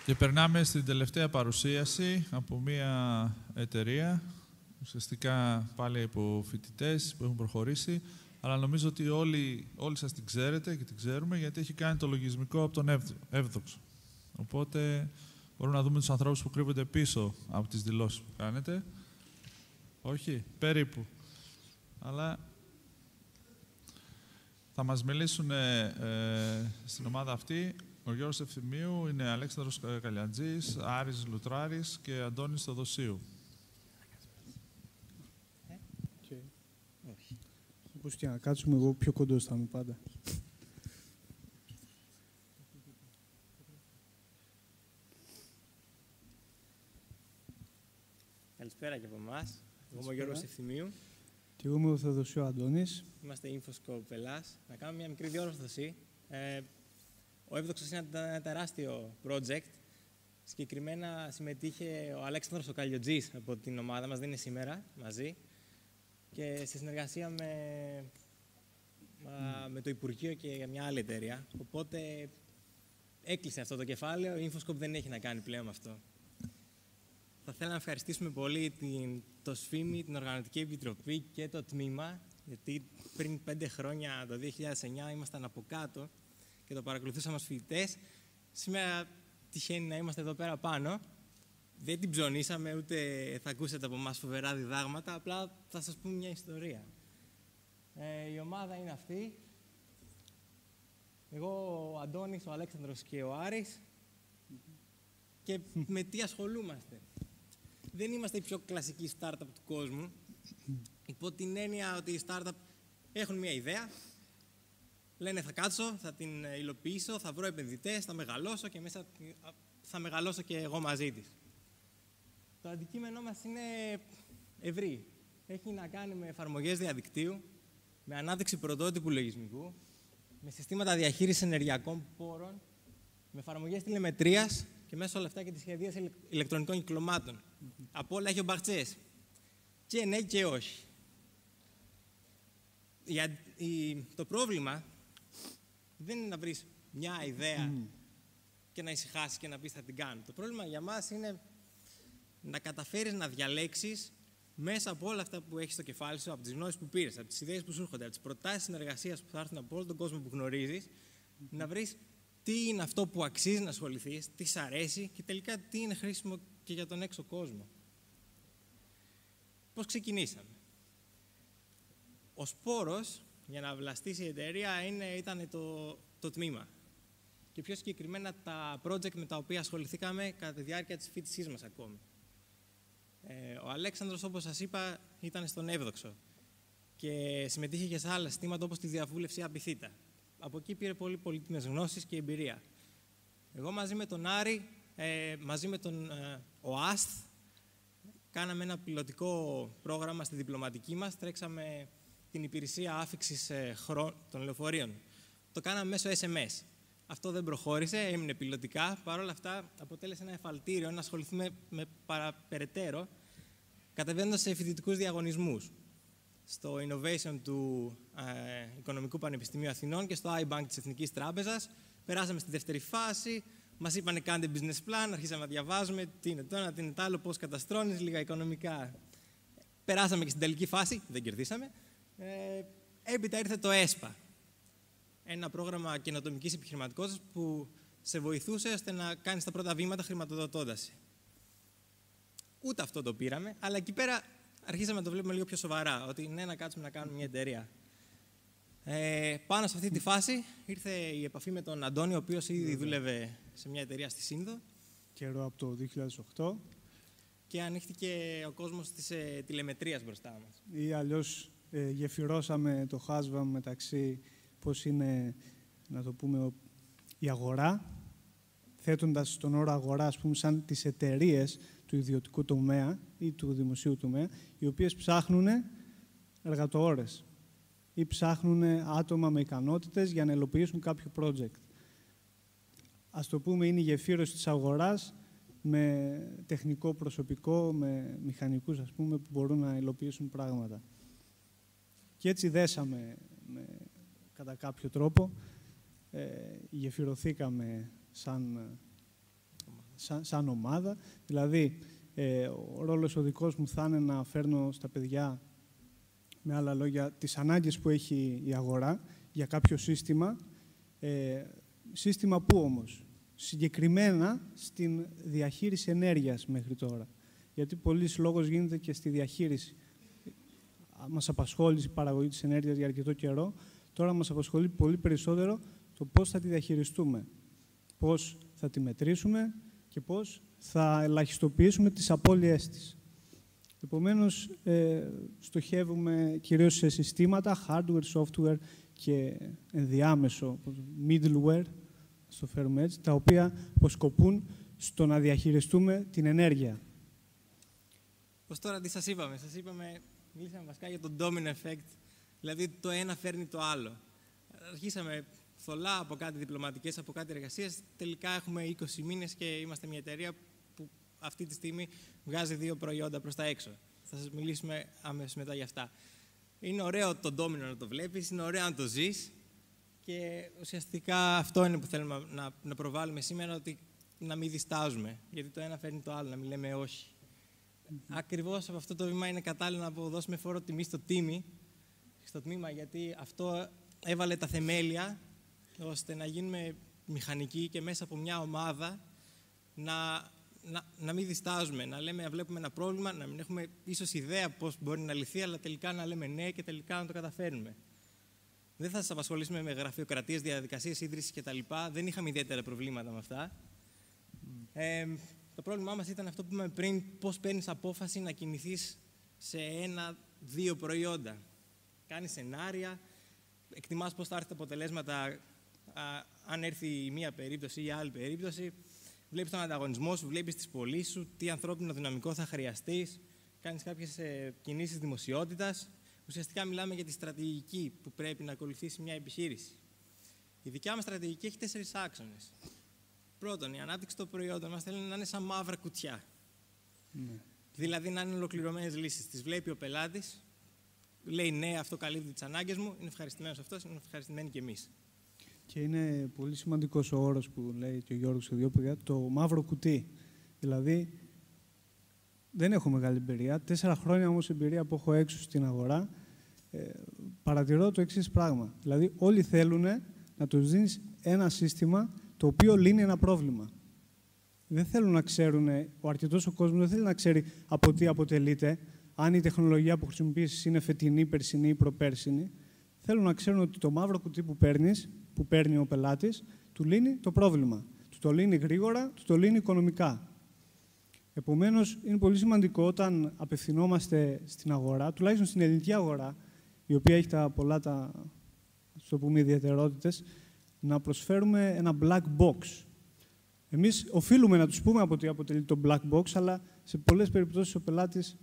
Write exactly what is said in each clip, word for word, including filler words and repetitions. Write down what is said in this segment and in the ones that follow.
Και περνάμε στην τελευταία παρουσίαση από μια εταιρεία, ουσιαστικά πάλι από φοιτητές που έχουν προχωρήσει, αλλά νομίζω ότι όλοι, όλοι σας την ξέρετε και την ξέρουμε, γιατί έχει κάνει το λογισμικό από τον Εύδοξο. Οπότε μπορούμε να δούμε τους ανθρώπους που κρύβονται πίσω από τις δηλώσεις που κάνετε. Όχι, περίπου. Αλλά θα μας μιλήσουν ε, στην ομάδα αυτή ο Γιώργος Ευθυμίου, είναι Αλέξανδρος Καλιατζής, Άρης Λουτράρης και Αντώνης Θοδοσίου. Okay. Όχι. Όπως και να κάτσουμε, εγώ πιο κοντός θα είμαι πάντα. Καλησπέρα και από εμάς. Εγώ είμαι ο Γιώργος Ευθυμίου. Και εγώ είμαι ο Θοδοσίου Αντώνης. Είμαστε InfoScope Ελλάς. Να κάνουμε μια μικρή διόρθωση. Ε, ο Εύδοξος είναι ένα τεράστιο project. Συγκεκριμένα συμμετείχε ο Αλέξανδρος ο Καλιατζής από την ομάδα μας, δεν είναι σήμερα μαζί. Και σε συνεργασία με, mm. με το Υπουργείο και μια άλλη εταιρεία. Οπότε έκλεισε αυτό το κεφάλαιο. Η InfoScope δεν έχει να κάνει πλέον με αυτό. Θα θέλαμε να ευχαριστήσουμε πολύ την, το ΣΦΥΜΙ, την Οργανωτική Επιτροπή και το τμήμα, γιατί πριν πέντε χρόνια, το δύο χιλιάδες εννιά, ήμασταν από κάτω και το παρακολουθούσαμε ως φοιτητές. Σήμερα τυχαίνει να είμαστε εδώ πέρα πάνω. Δεν την ψωνίσαμε, ούτε θα ακούσετε από εμάς φοβερά διδάγματα, απλά θα σας πούμε μια ιστορία. Ε, η ομάδα είναι αυτή. Εγώ, ο Αντώνης, ο Αλέξανδρος και ο Άρης. Και με τι ασχολούμαστε. Δεν είμαστε η πιο κλασική startup του κόσμου. Υπό την έννοια ότι οι startup έχουν μια ιδέα, λένε θα κάτσω, θα την υλοποιήσω, θα βρω επενδυτές, θα μεγαλώσω και μέσα θα μεγαλώσω και εγώ μαζί της. Το αντικείμενό μας είναι ευρύ. Έχει να κάνει με εφαρμογές διαδικτύου, με ανάδειξη πρωτότυπου λογισμικού, με συστήματα διαχείρισης ενεργειακών πόρων, με εφαρμογές τηλεμετρίας και μέσα όλα αυτά και τη σχεδίαση ηλεκτρονικών κυκλωμάτων. Mm-hmm. Από όλα έχει ο Μπαχτσές. Και ναι και όχι. Για, η, το πρόβλημα δεν είναι να βρεις μια ιδέα mm. και να ησυχάσεις και να πεις θα την κάνω. Το πρόβλημα για μας είναι να καταφέρεις να διαλέξεις μέσα από όλα αυτά που έχεις στο κεφάλι σου, από τις γνώσεις που πήρες, από τις ιδέες που σου έρχονται, από τις προτάσεις συνεργασίας που θα έρθουν από όλο τον κόσμο που γνωρίζεις, mm-hmm. να βρεις τι είναι αυτό που αξίζει να ασχοληθείς, τι σ' αρέσει και τελικά τι είναι χρήσιμο και για τον έξω κόσμο. Πώς ξεκινήσαμε. Ο σπόρος για να βλαστήσει η εταιρεία είναι, ήταν το, το τμήμα. Και πιο συγκεκριμένα τα project με τα οποία ασχοληθήκαμε κατά τη διάρκεια της φοιτησής μας ακόμη. Ε, ο Αλέξανδρος, όπως σας είπα, ήταν στον Εύδοξο και συμμετείχε και σε άλλα συστήματα όπως τη διαβούλευση Απιθύτα. Από εκεί πήρε πολύ πολύτιμες γνώσεις και εμπειρία. Εγώ μαζί με τον Άρη, ε, μαζί με τον ε, ΟΑΣΤ, κάναμε ένα πιλωτικό πρόγραμμα στη διπλωματική μας. Τρέξαμε την υπηρεσία άφιξης ε, των λεωφορείων. Το κάναμε μέσω ες εμ ες. Αυτό δεν προχώρησε, έμεινε πιλωτικά. Παρ' όλα αυτά, αποτέλεσε ένα εφαλτήριο να ασχοληθούμε με παραπεραιτέρω, κατεβαίνοντας σε φοιτητικούς διαγωνισμούς. Στο Innovation του ε, Οικονομικού Πανεπιστημίου Αθηνών και στο iBank της Εθνικής Τράπεζας. Περάσαμε στη δεύτερη φάση, μας είπανε κάντε business plan, αρχίσαμε να διαβάζουμε τι είναι το ένα, τι είναι το άλλο, πώς καταστρώνεις, λίγα οικονομικά. Περάσαμε και στην τελική φάση, δεν κερδίσαμε. Ε, έπειτα ήρθε το ΕΣΠΑ, ένα πρόγραμμα καινοτομικής επιχειρηματικότητας που σε βοηθούσε ώστε να κάνεις τα πρώτα βήματα χρηματοδοτώντας. Ούτε αυτό το πήραμε, αλλά εκεί πέρα αρχίσαμε να το βλέπουμε λίγο πιο σοβαρά, ότι ναι, να κάτσουμε να κάνουμε μια εταιρεία. Ε, πάνω σε αυτή τη φάση ήρθε η επαφή με τον Αντώνη, ο οποίος ήδη δούλευε σε μια εταιρεία στη Σύνδο. Καιρό από το δύο χιλιάδες οκτώ. Και ανοίχτηκε ο κόσμος της ε, τηλεμετρίας μπροστά μας. Ή αλλιώς ε, γεφυρώσαμε το χάσμα μεταξύ πώς είναι, να το πούμε, η αγορά, θέτοντας τον όρο αγορά, ας πούμε, σαν τις εταιρείες του ιδιωτικού τομέα ή του δημοσίου τομέα, οι οποίες ψάχνουν εργατοόρες ή ψάχνουν άτομα με ικανότητες για να υλοποιήσουν κάποιο project. Ας το πούμε, είναι η γεφύρωση της αγοράς με τεχνικό προσωπικό, με μηχανικούς, ας πούμε, που μπορούν να υλοποιήσουν πράγματα. Και έτσι δέσαμε, με, κατά κάποιο τρόπο, ε, γεφυρωθήκαμε σαν σαν, σαν ομάδα. Δηλαδή, ε, ο ρόλος ο δικός μου θα είναι να φέρνω στα παιδιά, με άλλα λόγια, τις ανάγκες που έχει η αγορά για κάποιο σύστημα. Ε, σύστημα που όμως, συγκεκριμένα στην διαχείριση ενέργειας μέχρι τώρα. Γιατί πολλής λόγος γίνεται και στη διαχείριση. Μας απασχόλησε η παραγωγή της ενέργειας για αρκετό καιρό. Τώρα μας απασχολεί πολύ περισσότερο το πώς θα τη διαχειριστούμε, πώς θα τη μετρήσουμε και πώς θα ελαχιστοποιήσουμε τις απώλειές της. Επομένως, ε, στοχεύουμε κυρίως σε συστήματα, hardware, software και ενδιάμεσο, middleware, στο φέρουμε έτσι, τα οποία αποσκοπούν στο να διαχειριστούμε την ενέργεια. Πώς τώρα τι σας είπαμε. Σας είπαμε, μιλήσαμε βασικά για το domino effect, δηλαδή το ένα φέρνει το άλλο. Αρχίσαμε θολά από κάτι διπλωματικές, από κάτι εργασίες, τελικά έχουμε είκοσι μήνες και είμαστε μια εταιρεία που αυτή τη στιγμή βγάζει δύο προϊόντα προς τα έξω. Θα σας μιλήσουμε άμεσα μετά για αυτά. Είναι ωραίο το domino να το βλέπεις, είναι ωραίο να το ζεις και ουσιαστικά αυτό είναι που θέλουμε να, να προβάλλουμε σήμερα, ότι να μην διστάζουμε, γιατί το ένα φέρνει το άλλο, να μην λέμε όχι. Mm-hmm. Ακριβώς από αυτό το βήμα είναι κατάλληλο να αποδώσουμε φόρο τιμή στο τίμη, στο τμήμα, γιατί αυτό έβαλε τα θεμέλια ώστε να γίνουμε μηχανικοί και μέσα από μια ομάδα να, να, να μην διστάζουμε, να λέμε, να βλέπουμε ένα πρόβλημα, να μην έχουμε ίσως ιδέα πώς μπορεί να λυθεί, αλλά τελικά να λέμε ναι και τελικά να το καταφέρνουμε. Δεν θα σας απασχολήσουμε με γραφειοκρατίες, διαδικασίες ίδρυσης κτλ. Δεν είχαμε ιδιαίτερα προβλήματα με αυτά. Mm. Ε, το πρόβλημά μας ήταν αυτό που είπαμε πριν, πώς παίρνεις απόφαση να κινηθείς σε ένα-δύο προϊόντα. Κάνεις σενάρια, εκτιμάς πώς θα έρθει τα αποτελέσματα α, αν έρθει η μία περίπτωση ή η άλλη περίπτωση. Βλέπεις τον ανταγωνισμό σου, βλέπεις τις πωλήσεις σου, τι ανθρώπινο δυναμικό θα χρειαστείς, κάνεις κάποιες ε, κινήσεις δημοσιότητας. Ουσιαστικά μιλάμε για τη στρατηγική που πρέπει να ακολουθήσει μια επιχείρηση. Η δικιά μας στρατηγική έχει τέσσερις άξονες. Πρώτον, η ανάπτυξη των προϊόντων μας θέλει να είναι σαν μαύρα κουτιά. Ναι. Δηλαδή να είναι ολοκληρωμένες λύσεις. Τις βλέπει ο πελάτης, λέει ναι, αυτό καλύπτει τις ανάγκες μου, είναι ευχαριστημένος αυτός, είναι ευχαριστημένοι και εμείς. Και είναι πολύ σημαντικός ο όρος που λέει και ο Γιώργος και δύο παιδιά, το μαύρο κουτί. Δηλαδή, δεν έχω μεγάλη εμπειρία. Τέσσερα χρόνια όμως εμπειρία που έχω έξω στην αγορά, ε, παρατηρώ το εξής πράγμα. Δηλαδή, όλοι θέλουν να τους δίνεις ένα σύστημα το οποίο λύνει ένα πρόβλημα. Δεν θέλουν να ξέρουν, ο αρκετός ο κόσμος δεν θέλει να ξέρει από τι αποτελείται, αν η τεχνολογία που χρησιμοποιήσεις είναι φετινή, περσινή ή προπέρσινη. Θέλουν να ξέρουν ότι το μαύρο κουτί που παίρνεις, που παίρνει ο πελάτης, του λύνει το πρόβλημα. Του το λύνει γρήγορα, του το λύνει οικονομικά. Επομένως, είναι πολύ σημαντικό όταν απευθυνόμαστε στην αγορά, τουλάχιστον στην ελληνική αγορά, η οποία έχει τα πολλά τα, ας το πούμε, ιδιαιτερότητες, να προσφέρουμε ένα black box. Εμείς οφείλουμε να τους πούμε από τι αποτελεί το black box, αλλά σε πολλές περιπτώσεις ο πελάτης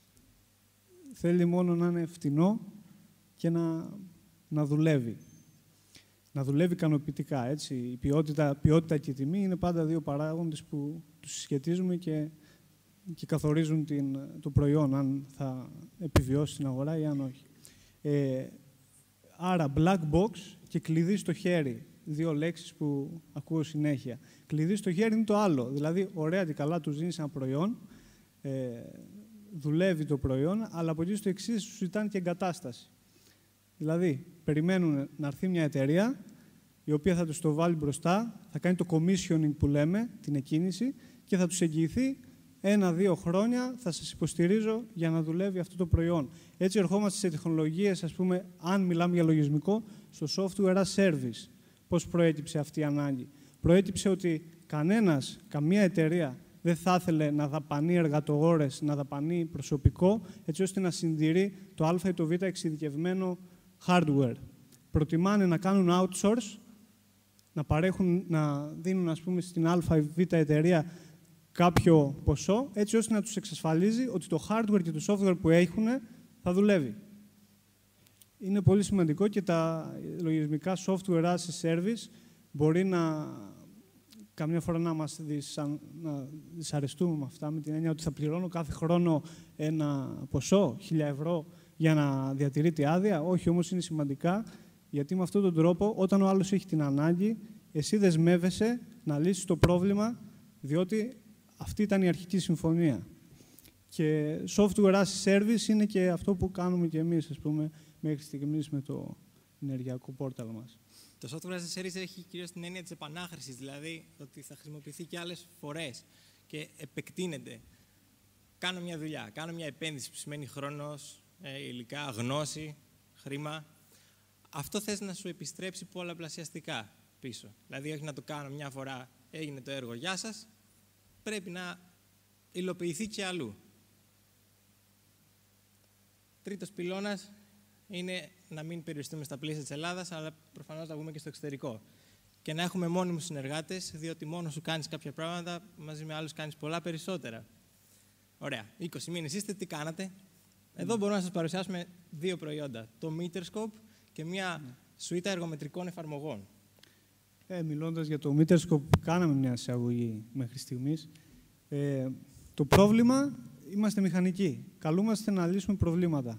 θέλει μόνο να είναι φτηνό και να, να δουλεύει. Να δουλεύει ικανοποιητικά, έτσι. Η ποιότητα, ποιότητα και η τιμή είναι πάντα δύο παράγοντες που τους συσχετίζουμε και, και καθορίζουν την, το προϊόν, αν θα επιβιώσει στην αγορά ή αν όχι. Ε, άρα, black box και κλειδί στο χέρι. Δύο λέξεις που ακούω συνέχεια. Κλειδί στο χέρι είναι το άλλο. Δηλαδή, ωραία και καλά τους δίνεις ένα προϊόν, ε, δουλεύει το προϊόν, αλλά από εκεί στο εξής σου ζητάνε και εγκατάσταση. Δηλαδή, περιμένουν να έρθει μια εταιρεία, η οποία θα τους το βάλει μπροστά, θα κάνει το commissioning που λέμε, την εκκίνηση, και θα τους εγγυηθεί ένα-δύο χρόνια θα σας υποστηρίζω για να δουλεύει αυτό το προϊόν. Έτσι ερχόμαστε σε τεχνολογίες, ας πούμε, αν μιλάμε για λογισμικό, στο software as service. Πώς προέκυψε αυτή η ανάγκη? Προέκυψε ότι κανένας, καμία εταιρεία δεν θα ήθελε να δαπανεί εργατογόρες, να δαπανεί προσωπικό, έτσι ώστε να συντηρεί το α ή το β εξειδικευμένο hardware. Προτιμάνε να κάνουν outsource, να, παρέχουν, να δίνουν, ας πούμε, στην α ή β εταιρεία κάποιο ποσό, έτσι ώστε να τους εξασφαλίζει ότι το hardware και το software που έχουν θα δουλεύει. Είναι πολύ σημαντικό και τα λογισμικά software as a service μπορεί να, καμιά φορά να μας δυσαν, να δυσαρεστούμε με αυτά, με την έννοια ότι θα πληρώνω κάθε χρόνο ένα ποσό, χίλια ευρώ, για να διατηρεί τη άδεια. Όχι, όμως είναι σημαντικά, γιατί με αυτόν τον τρόπο, όταν ο άλλος έχει την ανάγκη, εσύ δεσμεύεσαι να λύσεις το πρόβλημα Διότι αυτή ήταν η αρχική συμφωνία. Και software as a service είναι και αυτό που κάνουμε και εμείς, ας πούμε, μέχρι στιγμής με το ενεργειακό πόρταλ μας. Το software as a service έχει κυρίως την έννοια της επανάχρησης, δηλαδή ότι θα χρησιμοποιηθεί και άλλες φορές και επεκτείνεται. Κάνω μια δουλειά, κάνω μια επένδυση που σημαίνει χρόνος, υλικά, γνώση, χρήμα. Αυτό θες να σου επιστρέψει πολλαπλασιαστικά πίσω. Δηλαδή, όχι να το κάνω μια φορά, έγινε το έργο, γεια σας, πρέπει να υλοποιηθεί και αλλού. Τρίτος πυλώνας είναι να μην περιοριστούμε στα πλαίσια της Ελλάδας, αλλά προφανώς να βγούμε και στο εξωτερικό. Και να έχουμε μόνιμους συνεργάτες, διότι μόνο σου κάνεις κάποια πράγματα, μαζί με άλλους κάνεις πολλά περισσότερα. Ωραία. είκοσι μήνες είστε, τι κάνατε? Εδώ μπορούμε να σας παρουσιάσουμε δύο προϊόντα. Το Meterscope και μια σουίτα εργομετρικών εφαρμογών. Ε, μιλώντας για το Meterscope, κάναμε μια εισαγωγή μέχρι στιγμής. Ε, το πρόβλημα, είμαστε μηχανικοί. Καλούμαστε να λύσουμε προβλήματα.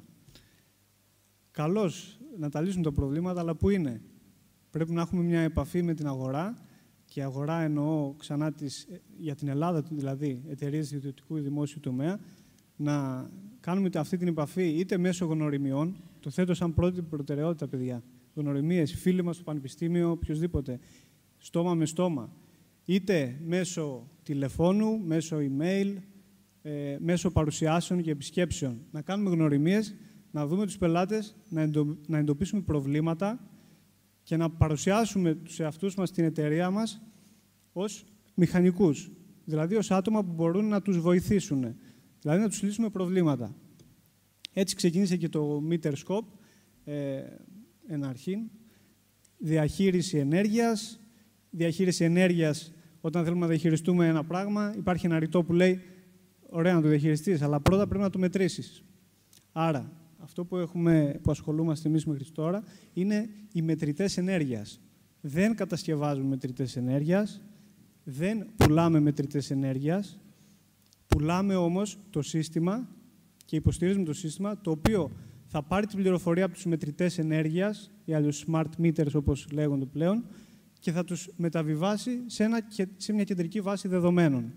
Καλώς να τα λύσουμε τα προβλήματα, αλλά πού είναι? Πρέπει να έχουμε μια επαφή με την αγορά. Και αγορά εννοώ ξανά τις, για την Ελλάδα, δηλαδή εταιρείες ιδιωτικού ή δημόσιου τομέα, να κάνουμε αυτή την επαφή είτε μέσω γνωριμιών, το θέτω σαν πρώτη προτεραιότητα, παιδιά. Γνωριμίες, φίλοι μας στο πανεπιστήμιο, οποιοδήποτε, στόμα με στόμα, είτε μέσω τηλεφώνου, μέσω email, ε, μέσω παρουσιάσεων και επισκέψεων. Να κάνουμε γνωριμίες, να δούμε τους πελάτες, να, εντο, να εντοπίσουμε προβλήματα και να παρουσιάσουμε τους εαυτούς μας, την εταιρεία μας, ως μηχανικούς. Δηλαδή, ως άτομα που μπορούν να τους βοηθήσουν. Δηλαδή, να τους λύσουμε προβλήματα. Έτσι ξεκίνησε και το Meterscope, ε, εν αρχήν. Διαχείριση ενέργειας. Διαχείριση ενέργειας, όταν θέλουμε να διαχειριστούμε ένα πράγμα, υπάρχει ένα ρητό που λέει, ωραία να το διαχειριστείς, αλλά πρώτα πρέπει να το μετρήσεις. Άρα, αυτό που, έχουμε, που ασχολούμαστε εμείς μέχρι τώρα είναι οι μετρητές ενέργειας. Δεν κατασκευάζουμε μετρητές ενέργειας, δεν πουλάμε μετρητές ενέργειας, πουλάμε όμως το σύστημα και υποστηρίζουμε το σύστημα, το οποίο θα πάρει την πληροφορία από τους μετρητές ενέργειας, ή αλλιώς smart meters όπως λέγονται πλέον, και θα τους μεταβιβάσει σε, ένα, σε μια κεντρική βάση δεδομένων.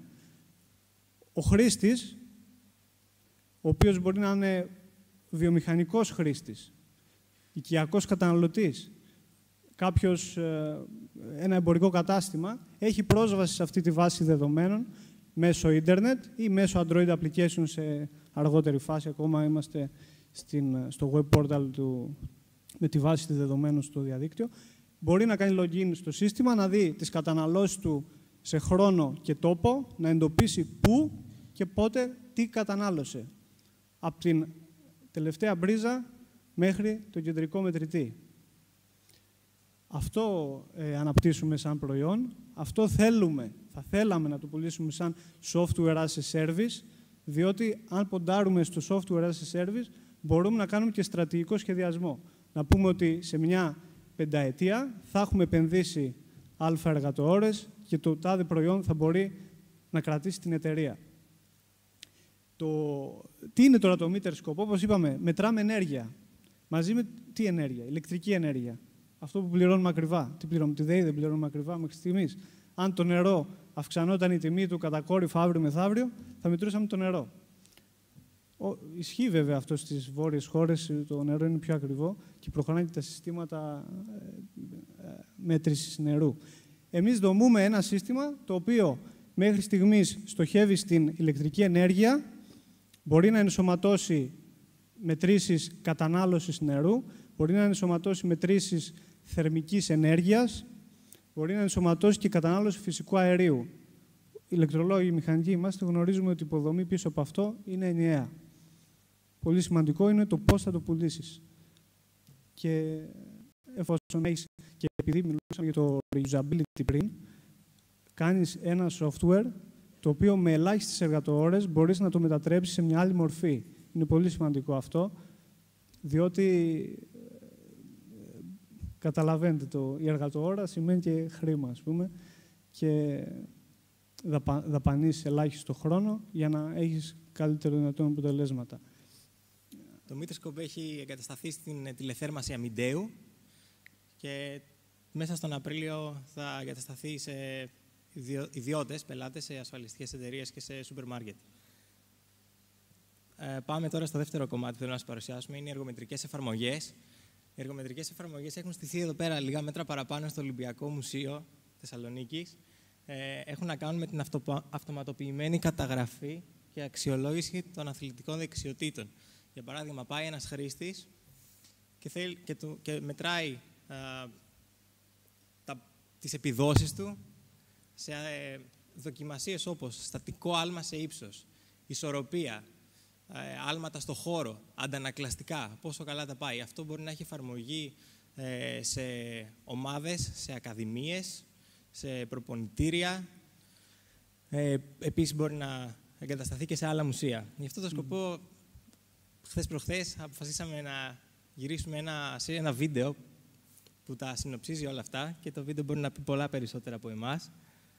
Ο χρήστης, ο οποίος μπορεί να είναι βιομηχανικός χρήστης, οικιακός καταναλωτής, κάποιος, ένα εμπορικό κατάστημα, έχει πρόσβαση σε αυτή τη βάση δεδομένων μέσω ίντερνετ ή μέσω Android application σε αργότερη φάση. Ακόμα είμαστε στην, στο web portal του, με τη βάση δεδομένων στο διαδίκτυο. Μπορεί να κάνει login στο σύστημα, να δει τις καταναλώσεις του σε χρόνο και τόπο, να εντοπίσει πού και πότε τι κατανάλωσε. Από την τελευταία μπρίζα μέχρι το κεντρικό μετρητή. Αυτό ε, αναπτύσσουμε σαν προϊόν, αυτό θέλουμε, θα θέλαμε να το πουλήσουμε σαν software as a service, διότι αν ποντάρουμε στο software as a service, μπορούμε να κάνουμε και στρατηγικό σχεδιασμό. Να πούμε ότι σε μια πενταετία θα έχουμε επενδύσει αλφα εργατοώρες και το τάδε προϊόν θα μπορεί να κρατήσει την εταιρεία. Το... Τι είναι τώρα το Meterscope? Όπως είπαμε, μετράμε ενέργεια. Μαζί με τι ενέργεια? Ηλεκτρική ενέργεια. Αυτό που πληρώνουμε ακριβά. Τι πληρώνουμε? Τη ΔΕΗ δεν πληρώνουμε ακριβά μέχρι στιγμής. Αν το νερό αυξανόταν η τιμή του κατακόρυφα αύριο μεθαύριο, θα μετρούσαμε το νερό. Ο... Ισχύει βέβαια αυτό στις βόρειες χώρες, το νερό είναι πιο ακριβό και προχωράνε και τα συστήματα μέτρησης νερού. Εμείς δομούμε ένα σύστημα το οποίο μέχρι στιγμής στοχεύει στην ηλεκτρική ενέργεια, μπορεί να ενσωματώσει μετρήσεις κατανάλωσης νερού, μπορεί να ενσωματώσει μετρήσεις θερμικής ενέργειας, μπορεί να ενσωματώσει και κατανάλωση φυσικού αερίου. Οι ηλεκτρολόγοι, οι μηχανικοί είμαστε, γνωρίζουμε ότι η υποδομή πίσω από αυτό είναι ενιαία. Πολύ σημαντικό είναι το πώς θα το πουλήσεις. Και εφόσον έχεις, και επειδή μιλούσαμε για το reusability πριν, κάνεις ένα software το οποίο με ελάχιστες εργατοώρες μπορείς να το μετατρέψεις σε μια άλλη μορφή. Είναι πολύ σημαντικό αυτό, διότι καταλαβαίνετε, το, η εργατοώρα σημαίνει και χρήμα, ας πούμε, και δαπα, δαπανείς ελάχιστο χρόνο για να έχεις καλύτερο δυνατόν αποτελέσματα. Το Meterscope έχει εγκατασταθεί στην τηλεθέρμανση Αμιντέου και μέσα στον Απρίλιο θα εγκατασταθεί σε ιδιώτες, πελάτες σε ασφαλιστικές εταιρείες και σε σούπερ μάρκετ. Ε, πάμε τώρα στο δεύτερο κομμάτι που θέλω να σας παρουσιάσουμε, είναι οι εργομετρικές εφαρμογές. Οι εργομετρικές εφαρμογές έχουν στηθεί εδώ πέρα λίγα μέτρα παραπάνω στο Ολυμπιακό Μουσείο Θεσσαλονίκης. Ε, έχουν να κάνουν με την αυτοπα... αυτοματοποιημένη καταγραφή και αξιολόγηση των αθλητικών δεξιοτήτων. Για παράδειγμα, πάει ένας χρήστης και, θέλ... και, του... και μετράει α, τα... τις επιδόσεις του σε ε, δοκιμασίες όπως στατικό άλμα σε ύψος, ισορροπία, ε, άλματα στο χώρο, αντανακλαστικά, πόσο καλά τα πάει. Αυτό μπορεί να έχει εφαρμογή ε, σε ομάδες, σε ακαδημίες, σε προπονητήρια. Ε, επίσης μπορεί να εγκατασταθεί και σε άλλα μουσεία. Γι' αυτό το σκοπό, mm. χθες προχθές, αποφασίσαμε να γυρίσουμε ένα, ένα βίντεο που τα συνοψίζει όλα αυτά και το βίντεο μπορεί να πει πολλά περισσότερα από εμάς.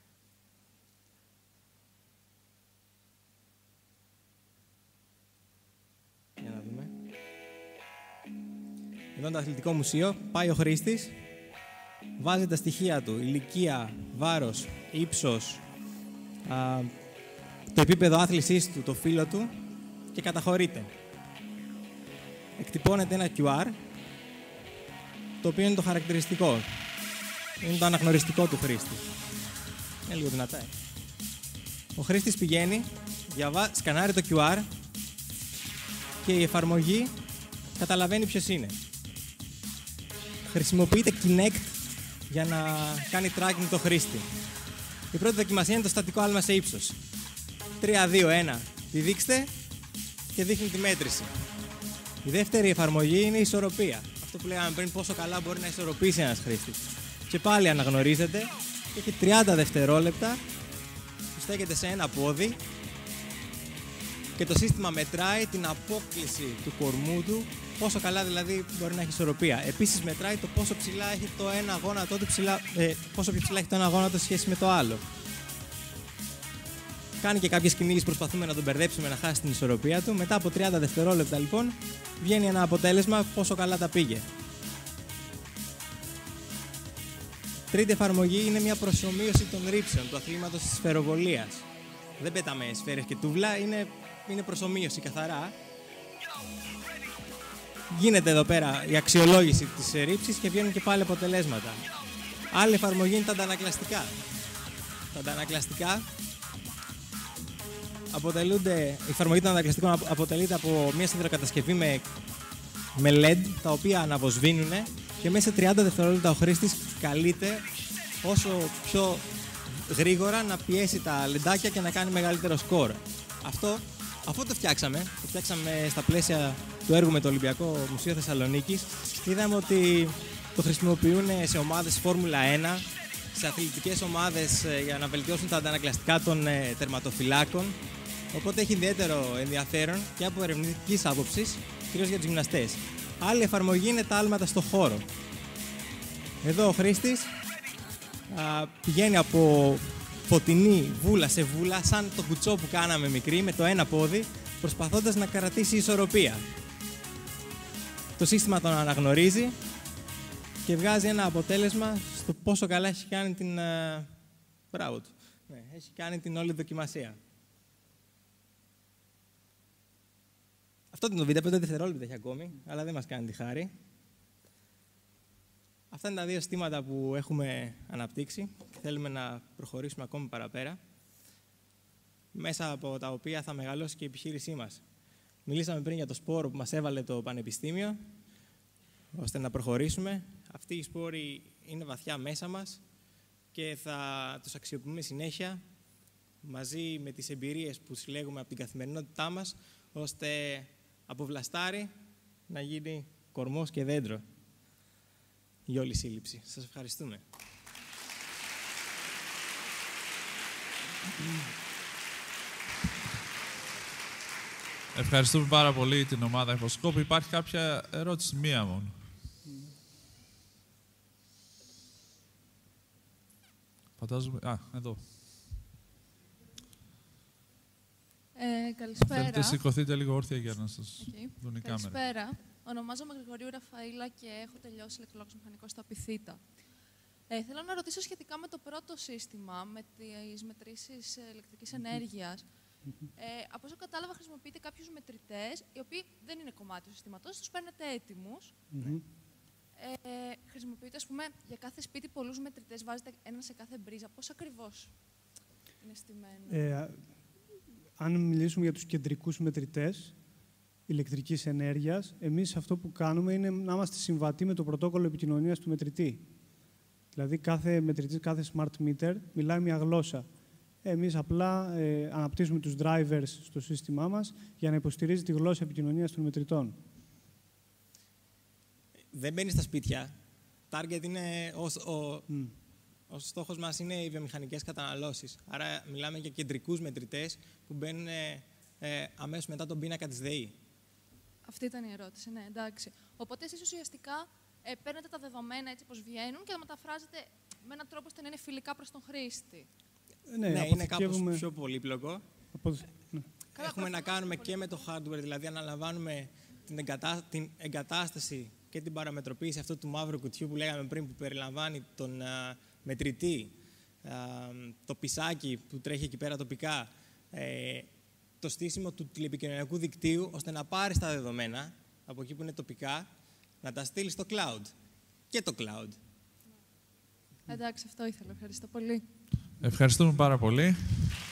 Για να δούμε. Εδώ είναι το αθλητικό μουσείο. Πάει ο χρήστης, βάζει τα στοιχεία του, ηλικία, βάρος, ύψος, α, το επίπεδο άθλησής του, το φύλο του και καταχωρείται. Εκτυπώνεται ένα κιου αρ, το οποίο είναι το χαρακτηριστικό. Είναι το αναγνωριστικό του χρήστη. Είναι λίγο δυνατά. Ε. Ο χρήστης πηγαίνει, διαβά... σκανάρει το κιου αρ και η εφαρμογή καταλαβαίνει ποιος είναι. Χρησιμοποιείται Kinect για να κάνει tracking το χρήστη. Η πρώτη δοκιμασία είναι το στατικό άλμα σε ύψος. τρία, δύο, ένα, πηδήξτε και δείχνει τη μέτρηση. Η δεύτερη εφαρμογή είναι η ισορροπία. Αυτό που λέγαμε πριν, πόσο καλά μπορεί να ισορροπήσει ένας χρήστης. Και πάλι αναγνωρίζεται και έχει τριάντα δευτερόλεπτα που στέκεται σε ένα πόδι και το σύστημα μετράει την απόκλιση του κορμού του, πόσο καλά δηλαδή μπορεί να έχει ισορροπία. Επίσης μετράει το πόσο ψηλά έχει το ένα γόνατο του, ψηλά, ε, πόσο πιο ψηλά έχει το ένα γόνατο σε σχέση με το άλλο. Κάνει και κάποιες κινήσεις, προσπαθούμε να τον μπερδέψουμε να χάσει την ισορροπία του. Μετά από τριάντα δευτερόλεπτα λοιπόν βγαίνει ένα αποτέλεσμα πόσο καλά τα πήγε. Τρίτη εφαρμογή είναι μια προσομοίωση των ρήψεων του αθλήματος της σφαιροβολίας. Δεν πέταμε σφαίρες και τούβλα, είναι, είναι προσομοίωση καθαρά. Γίνεται εδώ πέρα η αξιολόγηση της ρήψης και βγαίνουν και πάλι αποτελέσματα. Άλλη εφαρμογή είναι τα αντανακλαστικά. Τα αντανακλαστικά αποτελούνται, η εφαρμογή των αντανακλαστικών αποτελείται από μια σιδηροκατασκευή με, με ελ ι ντι, τα οποία αναβοσβήνουν και μέσα σε τριάντα δευτερόλεπτα ο χρήστης καλείται όσο πιο γρήγορα να πιέσει τα λεντάκια και να κάνει μεγαλύτερο σκορ. Αυτό, αφού το φτιάξαμε, το φτιάξαμε στα πλαίσια του έργου με το Ολυμπιακό Μουσείο Θεσσαλονίκης, είδαμε ότι το χρησιμοποιούν σε ομάδες Φόρμουλα ένα, σε αθλητικές ομάδες για να βελτιώσουν τα αντανακλαστικά των τερματοφυλάκων. Οπότε έχει ιδιαίτερο ενδιαφέρον και από ερευνητικής άποψης, κυρίως για τους γυμναστές. Άλλη εφαρμογή είναι τα άλματα στο χώρο. Εδώ ο χρήστης α, πηγαίνει από φωτεινή βούλα σε βούλα, σαν το κουτσό που κάναμε μικρή, με το ένα πόδι, προσπαθώντας να κρατήσει ισορροπία. Το σύστημα τον αναγνωρίζει και βγάζει ένα αποτέλεσμα στο πόσο καλά έχει κάνει την... Uh, μπράβο του. Ναι, έχει κάνει την όλη δοκιμασία. Αυτό είναι το βίντεο, πέντε δευτερόλεπτα έχει ακόμη, αλλά δεν μας κάνει τη χάρη. Αυτά είναι τα δύο συστήματα που έχουμε αναπτύξει και θέλουμε να προχωρήσουμε ακόμη παραπέρα, μέσα από τα οποία θα μεγαλώσει και η επιχείρησή μας. Μιλήσαμε πριν για το σπόρο που μας έβαλε το Πανεπιστήμιο, ώστε να προχωρήσουμε. Αυτοί οι σπόροι είναι βαθιά μέσα μας και θα τους αξιοποιούμε συνέχεια, μαζί με τις εμπειρίες που συλλέγουμε από την καθημερινότητά μας, ώστε από βλαστάρι να γίνει κορμός και δέντρο η όλη σύλληψη. Σας ευχαριστούμε. Ευχαριστούμε πάρα πολύ την ομάδα Infoscope. Υπάρχει κάποια ερώτηση, μία μόνο. Φαντάζομαι... Α, εδώ. Ε, καλησπέρα. Θέλετε σηκωθείτε λίγο όρθια για να σας okay. δουν οι κάμερες. Καλησπέρα. Ονομάζομαι Γρηγορίου Ραφαήλα και έχω τελειώσει ηλεκτρολόγος μηχανικός στο Απιθύτα. Ε, θέλω να ρωτήσω σχετικά με το πρώτο σύστημα, με τις μετρήσεις ηλεκτρικής ενέργειας. Ε, από όσο κατάλαβα, χρησιμοποιείτε κάποιους μετρητές, οι οποίοι δεν είναι κομμάτι του συστήματος, τους παίρνετε έτοιμους. Mm-hmm. Ε, χρησιμοποιείτε, ας πούμε, για κάθε σπίτι πολλούς μετρητές, βάζετε ένα σε κάθε μπρίζα. Πώς ακριβώς είναι στημένο? Ε, αν μιλήσουμε για τους κεντρικούς μετρητές ηλεκτρικής ενέργειας, εμείς αυτό που κάνουμε είναι να είμαστε συμβατοί με το πρωτόκολλο επικοινωνίας του μετρητή. Δηλαδή, κάθε μετρητής, κάθε smart meter μιλάει μια γλώσσα. Εμείς απλά ε, αναπτύσσουμε τους drivers στο σύστημά μας για να υποστηρίζει τη γλώσσα επικοινωνίας των μετρητών. Δεν μπαίνει στα σπίτια. Target είναι, ο, ο, Mm. ο στόχος μας είναι οι βιομηχανικές καταναλώσεις. Άρα μιλάμε για κεντρικούς μετρητές που μπαίνουν ε, ε, αμέσως μετά τον πίνακα της ΔΕΗ. Αυτή ήταν η ερώτηση, ναι, εντάξει. Οπότε εσείς ουσιαστικά ε, παίρνετε τα δεδομένα έτσι όπως βγαίνουν και τα μεταφράζετε με έναν τρόπο ώστε να είναι φιλικά προς τον χρήστη. Ναι, ναι είναι κάπως πιο πολύπλοκο. Από... Ναι. Έχουμε να κάνουμε και με το hardware, δηλαδή αναλαμβάνουμε την, εγκατά... την εγκατάσταση και την παραμετροποίηση αυτού του μαύρου κουτιού που λέγαμε πριν, που περιλαμβάνει τον α, μετρητή, α, το πισάκι που τρέχει εκεί πέρα τοπικά, ε, το στήσιμο του τηλεπικοινωνιακού δικτύου, ώστε να πάρεις τα δεδομένα από εκεί που είναι τοπικά, να τα στείλεις στο cloud. Και το cloud. Εντάξει, αυτό ήθελα. Ευχαριστώ πολύ. Ευχαριστούμε πάρα πολύ.